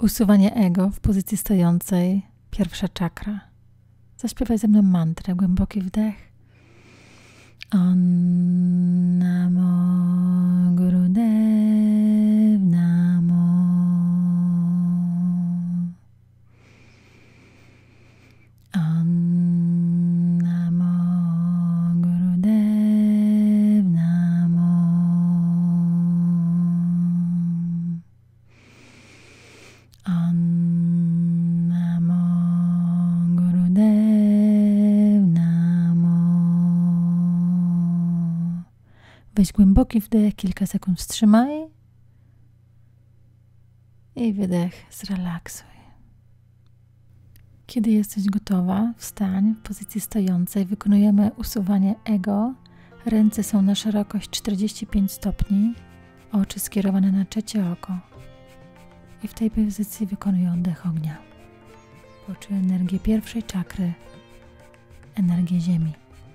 Usuwanie ego w pozycji stojącej, pierwsza czakra. Zaśpiewaj ze mną mantrę, głęboki wdech. Om Namo Gurudev Namo. Om Namo Gurudev Namo. Om Namo Gurudev Namo. Weź głęboki wdech, kilka sekund wstrzymaj i wydech, zrelaksuj. Kiedy jesteś gotowa, wstań w pozycji stojącej. Wykonujemy usuwanie ego. Ręce są na szerokość 45 stopni, oczy skierowane na trzecie oko. I w tej pozycji wykonuję oddech ognia. Poczuj energię pierwszej czakry, energię ziemi.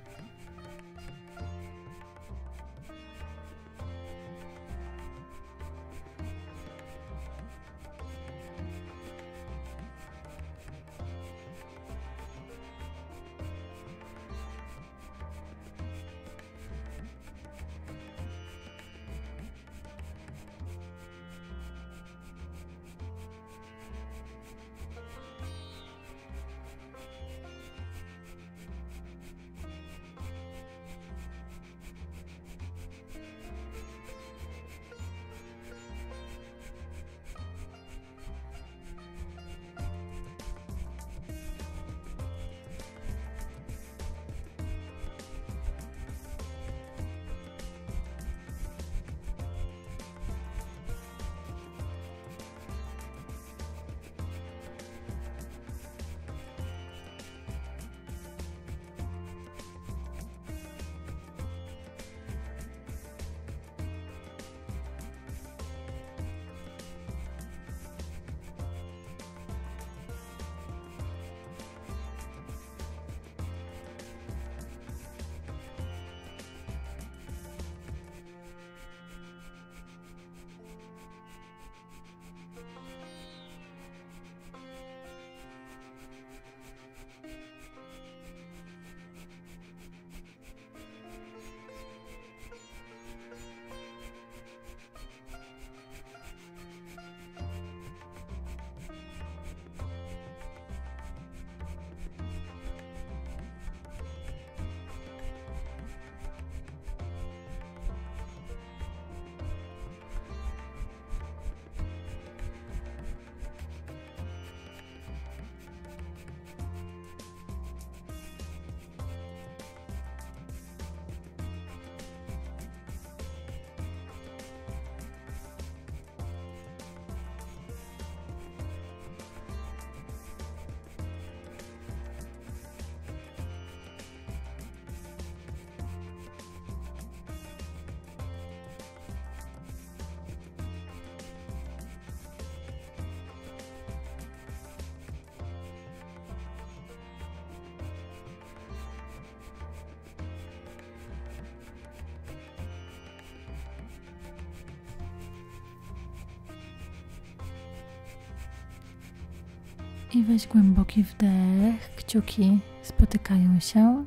I weź głęboki wdech, kciuki spotykają się.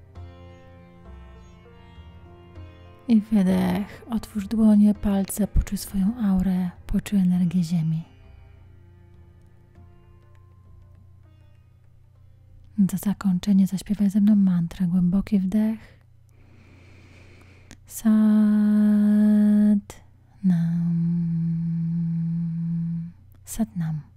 I wydech, otwórz dłonie, palce, poczuj swoją aurę, poczuj energię ziemi. Na zakończenie zaśpiewaj ze mną mantrę, głęboki wdech. Sat Nam. Sat Nam.